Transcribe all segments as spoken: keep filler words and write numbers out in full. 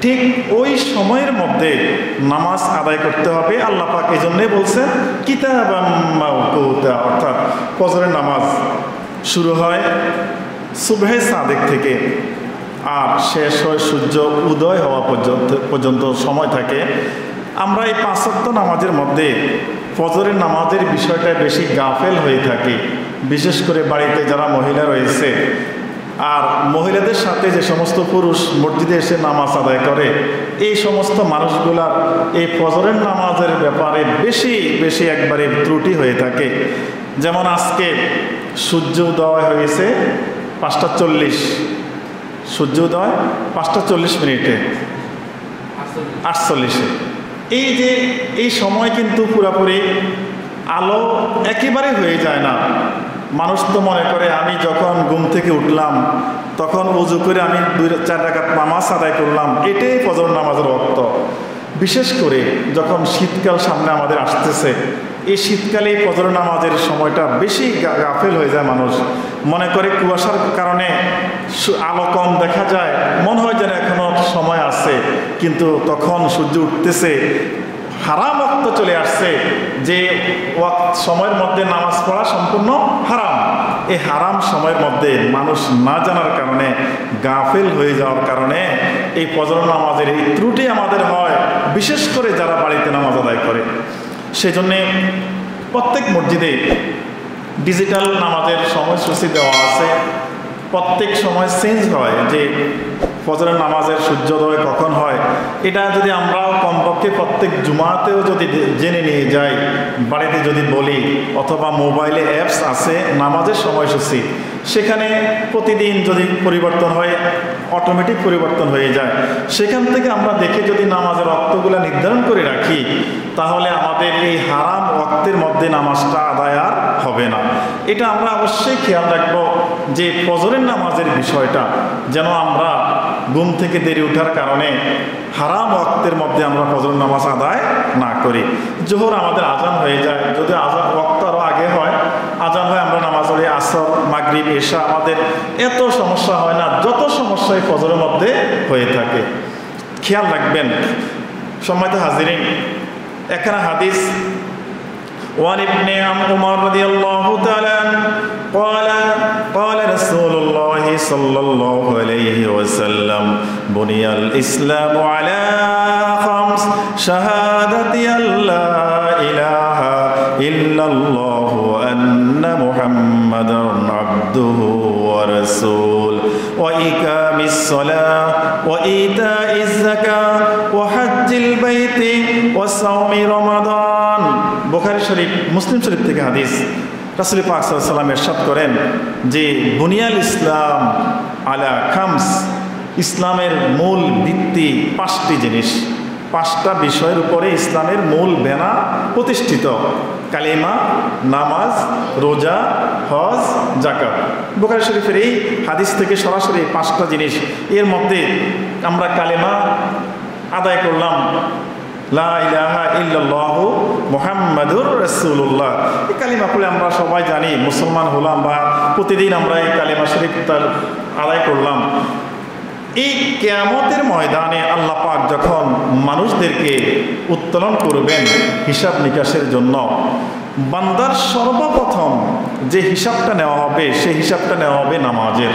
ঠিক ওই সময়ের মধ্যে নামাজ আদায় করতে হবে। আল্লাহ পাক এই জন্যে বলছেন কিতাবাম মাওকুতা, অর্থাৎ ফজরের নামাজ শুরু হয় সুবহে সাদেক থেকে আর শেষ হয় সূর্য উদয় হওয়া পর্যন্ত পর্যন্ত সময় থাকে। আমরা এই পাঁচ ওয়াক্ত নামাজের মধ্যে ফজরের নামাজের বিষয়টা বেশি গাফেল হয়ে থাকি, বিশেষ করে বাড়িতে যারা মহিলা রয়েছে আর মহিলাদের সাথে যে সমস্ত পুরুষ মসজিদে এসে নামাজ আদায় করে, এই সমস্ত মানুষগুলার এই ফজরের নামাজের ব্যাপারে বেশি বেশি একবারে ত্রুটি হয়ে থাকে। যেমন আজকে সূর্য উদয় হয়েছে পাঁচটা চল্লিশ, সূর্য উদয় পাঁচটা চল্লিশ মিনিটে আটচল্লিশে, এই যে এই সময় কিন্তু পুরোপুরি আলো একেবারে হয়ে যায় না। মানুষ তো মনে করে আমি যখন ঘুম থেকে উঠলাম তখন উজু করে আমি দুই চার রাকাত নামাজ আদায় করলাম, এটাই ফজর নামাজের ওয়াক্ত। বিশেষ করে যখন শীতকাল সামনে আমাদের আসতেছে, এই শীতকালে ফজর নামাজের সময়টা বেশি গাফেল হয়ে যায়। মানুষ মনে করে কুয়াশার কারণে আলো কম দেখা যায়, মনে হয় যেন এখনো সময় আছে, কিন্তু তখন সূর্য উঠতেছে, হারাম ওয়াক্ত চলে আসছে, যে ওয়াক্ত সময়ের মধ্যে নামাজ পড়া সম্পূর্ণ হারাম। এই হারাম সময়ের মধ্যে মানুষ না জানার কারণে, গাফেল হয়ে যাওয়ার কারণে এই ফজর নামাজের এই ত্রুটি আমাদের হয়, বিশেষ করে যারা বাড়িতে নামাজ আদায় করে। সেজন্যে প্রত্যেক মসজিদে ডিজিটাল নামাজের সময়সূচি দেওয়া আছে, প্রত্যেক সময় চেঞ্জ হয় যে ফজরের নামাজের সূর্যোদয় কখন হয়। এটা যদি আমরা কমপক্ষে প্রত্যেক জুমাতেও যদি জেনে নিয়ে যাই, বাড়িতে যদি বলি, অথবা মোবাইলে অ্যাপস আছে নামাজের সময়সূচি, সেখানে প্রতিদিন যদি পরিবর্তন হয়, অটোমেটিক পরিবর্তন হয়ে যায়, সেখান থেকে আমরা দেখে যদি নামাজের ওয়াক্তগুলো নির্ধারণ করে রাখি, তাহলে আমাদের এই হারাম ওয়াক্তের মধ্যে নামাজটা আদায় আর হবে না। এটা আমরা অবশ্যই খেয়াল রাখবো যে ফজরের নামাজের বিষয়টা যেন আমরা ঘুম থেকে দেরি ওঠার কারণে হারাম ওয়াক্তের মধ্যে আমরা ফজর নামাজ আদায় না করি। জোহর আমাদের আজান হয়ে যায়, যদি আজান ওয়াক্ত আরও আগে হয়, আজান হয়, আমরা নামাজ পড়ি আসর, মাগরিব, এশা, আমাদের এত সমস্যা হয় না যত সমস্যায় ফজরের মধ্যে হয়ে থাকে। খেয়াল রাখবেন সম্মানিত হাজিরিন, এখানে হাদিস وعن ابن عمر رضي الله تعالى عنه قال قال رسول الله صلى الله عليه وسلم بني الإسلام على خمس شهادة أن لا إله إلا الله وأن محمدا عبده ورسوله وإقام الصلاة وإيتاء الزكاة وحج البيت وصوم رمضان। বুখারী শরীফ, মুসলিম শরীফ থেকে হাদিস। রাসূল পাক সাল্লাল্লাহু আলাইহি ওয়াসাল্লাম ইরশাদ করেন যে বুনিয়াল ইসলাম আলা খামস, ইসলামের মূল ভিত্তি পাঁচটি জিনিস, পাঁচটা বিষয়ের উপরে ইসলামের মূল বেনা প্রতিষ্ঠিত: কালিমা, নামাজ, রোজা, হজ, যাকাত। বুখারী শরীফের এই হাদিস থেকে সরাসরি পাঁচটা জিনিস। এর মধ্যে আমরা কালিমা আদায় করলাম, লা ইলাহা ইল্লাল্লাহু মুহাম্মাদুর রাসূলুল্লাহ। এই কালিমা পড়ে আমরা সবাই জানি, মুসলমান হলাম বা প্রতিদিন আমরা এই কালিমা শরীফ আদায় করলাম। এই কিয়ামতের ময়দানে আল্লাহ পাক যখন মানুষদেরকে উত্তোলন করবেন হিসাব নিকাশের জন্য, বান্দার সর্বপ্রথম যে হিসাবটা নেওয়া হবে সেই হিসাবটা নেওয়া হবে নামাজের।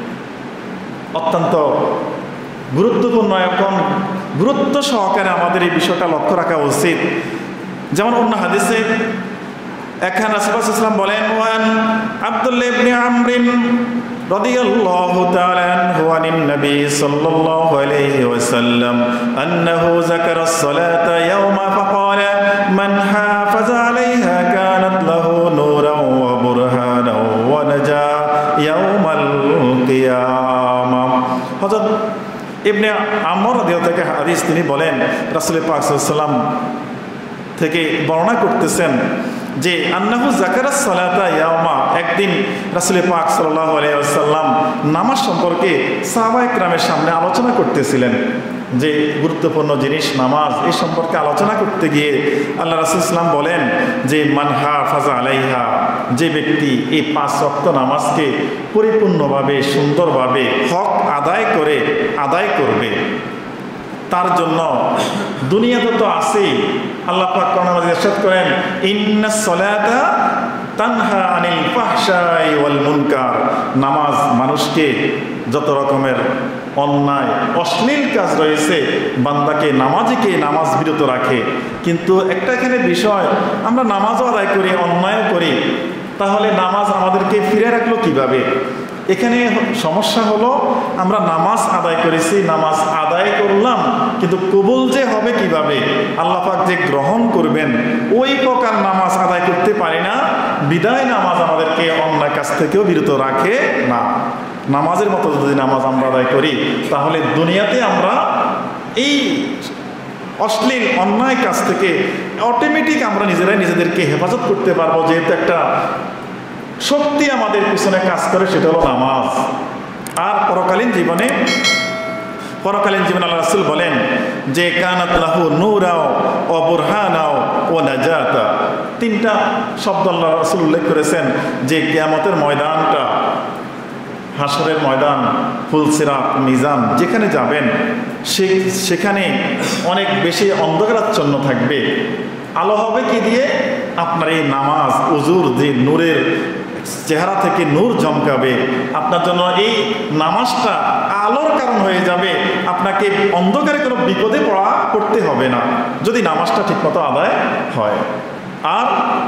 অত্যন্ত গুরুত্বপূর্ণ, এখন গুরুত্ব সহকারে আমাদের এই বিষয়টা লক্ষ্য রাখা উচিত। যেমন অন্য হাদিসে এখানে রাসূল সাল্লাল্লাহু আলাইহি ওয়াসাল্লাম বলেন, ওয়ান আব্দুল্লাহ ইবনে আমরিন রাদিয়াল্লাহু তাআলা আনহু আনিন নবী সাল্লাল্লাহু আলাইহি ওয়াসাল্লাম আন্নাহু যাকারা আস-সালাতা ইয়াওমা ফাকালা মান হাফাযা আলাইহা কানাত লাহু নূরান ওয়া বুরহানান ওয়া নাজা ইয়াওমাল কিয়ামাহ। হযরত ইবনে আমর রাদিয়াল্লাহু থেকে হাদিস, তিনি বলেন রাসূল পাক সাল্লাল্লাহু আলাইহি ওয়াসাল্লাম থেকে বর্ণনা করতেছেন যে আন্নাহু যাকারাস সালাতা ইয়াওমা, একদিন রাসূল পাক সাল্লাল্লাহু আলাইহি ওয়াসাল্লাম নামাজ সম্পর্কে সাহাবায়ে কেরামের সামনে আলোচনা করতেছিলেন, যে গুরুত্বপূর্ণ জিনিস নামাজ, এই সম্পর্কে আলোচনা করতে গিয়ে আল্লাহ রাসূল সাল্লাম বলেন যে মান হাফাযা আলাইহা, যে ব্যক্তি এই পাঁচ ওয়াক্ত নামাজকে পরিপূর্ণভাবে সুন্দরভাবে হক আদায় করে আদায় করবে, তার জন্য দুনিয়াতে তো আছেই। আল্লাহ পাক কোরআনে মাজিদে ইরশাদ করেন, ইন্নাস সালাতা তানহা আনিল ফাহশাই ওয়াল মুনকার। নামাজ মানুষকে যত রকমের অন্যায় অশ্লীল কাজ রয়েছে বান্দাকে নামাজিকে নামাজ বিরত রাখে। কিন্তু একটা এখানে বিষয়, আমরা নামাজও আদায় করি, অন্যায়ও করি, তাহলে নামাজ আমাদেরকে ফিরে রাখলো কিভাবে? এখানে সমস্যা হলো, আমরা নামাজ আদায় করেছি, নামাজ আদায় করলাম, কিন্তু কবুল যে হবে কিভাবে, আল্লাহ পাক যে গ্রহণ করবেন ওই প্রকার নামাজ আদায় করতে পারি না। বিদায় নামাজ আমাদেরকে অন্যায় কাজ থেকেও বিরত রাখে না। নামাজের মতো যদি নামাজ আমরা আদায় করি, তাহলে দুনিয়াতে আমরা এই অশ্লীল অন্যায় কাজ থেকে অটোমেটিক আমরা নিজেরাই নিজেদেরকে হেফাজত করতে পারবো, যেহেতু একটা শক্তি আমাদের পিছনে কাজ করে, সেটা হলো নামাজ। আর পরকালীন জীবনে পরকালীন জীবনে আল্লাহ রাসূল বলেন যে কানাত লাহু নূরাও ওয়া বুরহানাও ওয়া নাজাতা। তিনটা শব্দ আল্লাহ রাসূল উল্লেখ করেছেন যে কিয়ামতের ময়দানটা, হাসরের ময়দান, ফুলসিরাত, মিজান, যেখানে যাবেন সে সেখানে অনেক বেশি অন্ধকারাচ্ছন্ন থাকবে। আলো হবে কি দিয়ে? আপনার এই নামাজ, উজুর যে নূরের চেহারা থেকে নূর চমকাবে, আপনার জন্য এই নামাজটা আলোর কারণ হয়ে যাবে। আপনাকে অন্ধকারে কোনো বিপদে পড়া করতে হবে না, যদি নামাজটা ঠিকমতো আদায় হয়। আর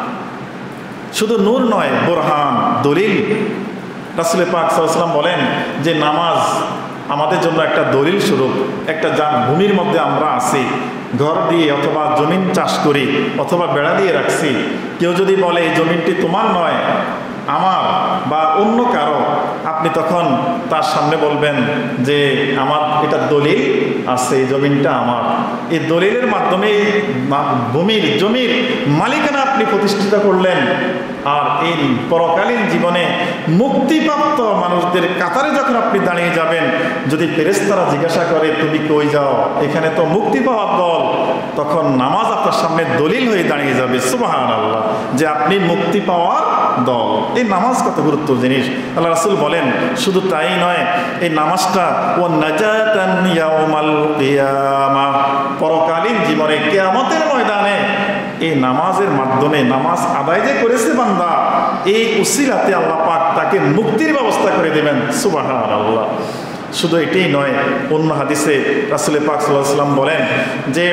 শুধু নূর নয়, বোরহান, দলিল। রাসূল পাক সাল্লাল্লাহু আলাইহি ওয়াসাল্লাম বলেন যে নামাজ আমাদের জন্য একটা দলিল স্বরূপ। একটা ভূমির মধ্যে আমরা আছি, ঘর দিয়ে অথবা জমিন চাষ করি অথবা বেড়া দিয়ে রাখছি, কেউ যদি বলে এই জমিনটি তোমার নয়, আমার বা অন্য কারো, আপনি তখন তার সামনে বলবেন যে আমার এটা দলিল আছে, এই জমিনটা আমার। এই দলিলের মাধ্যমে ভূমির জমির মালিকানা আপনি প্রতিষ্ঠিত করলেন। আর এই পরকালীন জীবনে মুক্তিপ্রাপ্ত মানুষদের কাতারে যখন আপনি দাঁড়িয়ে যাবেন, যদি ফেরেশতারা জিজ্ঞাসা করে তুমি কই যাও, এখানে তো মুক্তি পাওয়ার দল, তখন নামাজ আপনার সামনে দলিল হয়ে দাঁড়িয়ে যাবে, সুবহানাল্লাহ, যে আপনি মুক্তি পাওয়ার দল। এই নামাজ কত গুরুত্বপূর্ণ জিনিস। আল্লাহ রাসূল বলেন শুধু তাই নয়, এই নামাজটা ও নাজাতান ইয়াউমাল কিয়ামাহ, পরকালীন জীবনে কিয়ামতের ময়দানে এই নামাজের মাধ্যমে, নামাজ আদায় যে করেছে বান্দা, এই উসিলাতে আল্লাহ পাক তাকে মুক্তির ব্যবস্থা করে দেবেন, সুবহানাল্লাহ। শুধু এটাই নয়, অন্য হাদিসে রাসূল পাক সাল্লাল্লাহু আলাইহি ওয়াসাল্লাম বলেন যে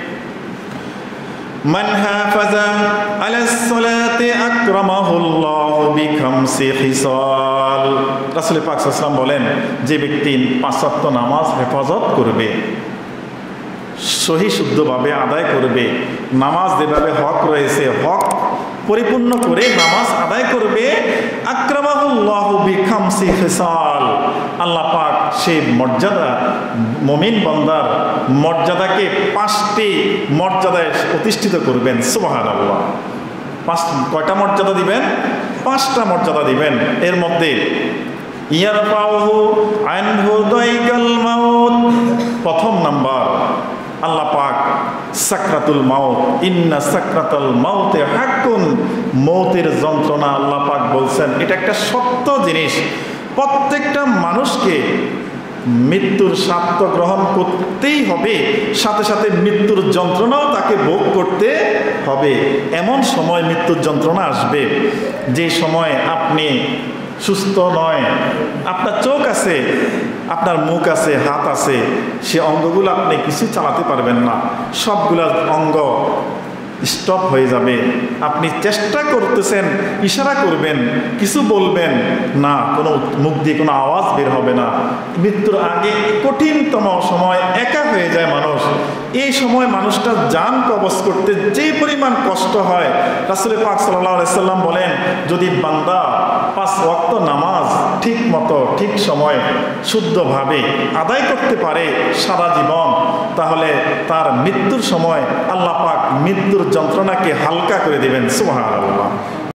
মান হাফাজা আলাস সালাতি আকরামাহুল্লাহু বিখামসি খিসাল। রাসূল পাক সাল্লাল্লাহু আলাইহি ওয়াসাল্লাম বলেন যে ব্যক্তি পাঁচ ওয়াক্ত নামাজ হেফাজত করবে, সহি শুদ্ধভাবে আদায় করবে, নামাজ যেভাবে হক রয়েছে হক পরিপূর্ণ করে নামাজ আদায় করবে, আকরামাহুল্লাহু বিখামসি খিসাল, আল্লাহ পাক সেই মর্যাদা, মুমিন বান্দার মর্যাদাকে পাঁচটি মর্যাদায় প্রতিষ্ঠিত করবেন, সুবহানাল্লাহ। পাঁচ কয়টা মর্যাদা দিবেন? পাঁচটা মর্যাদা দিবেন। এর মধ্যে ইয়ারফাউহু আনহু দাইকাল মাউত, প্রথম নাম্বার আল্লাহ পাক সাকরাতুল মাউত, ইন্না সাকরাতুল মাউতে হাক্কুন, মৌতের যন্ত্রণা আল্লাহ পাক বলছেন এটা একটা সত্য জিনিস। প্রত্যেকটা মানুষকে মৃত্যুর স্বাদ গ্রহণ করতেই হবে, সাথে সাথে মৃত্যুর যন্ত্রণাও তাকে ভোগ করতে হবে। এমন সময় মৃত্যুর যন্ত্রণা আসবে যে সময় আপনি সুস্থ নয়, আপনার চোখ আছে, আপনার মুখ আছে, হাত আছে, সে অঙ্গগুলো আপনি কিছু চালাতে পারবেন না, সবগুলা অঙ্গ স্টপ হয়ে যাবে। আপনি চেষ্টা করতেছেন, ইশারা করবেন, কিছু বলবেন না, কোনো মুখ দিয়ে কোনো আওয়াজ বের হবে না। মৃত্যুর আগে কঠিনতম সময়, একা হয়ে যায় মানুষ। এই সময় মানুষটা জান কবজ করতে যে পরিমাণ কষ্ট হয়, রাসূল পাক সাল্লাল্লাহু আলাইহি সাল্লাম বলেন যদি বান্দা পাঁচ ওয়াক্ত নামাজ ঠিক মতো ঠিক সময় শুদ্ধভাবে আদায় করতে পারে সারা জীবন, তাহলে তার মৃত্যুর সময় আল্লাহ পাক মৃত্যুর যন্ত্রণাকে হালকা করে দিবেন, সুবহানাল্লাহ।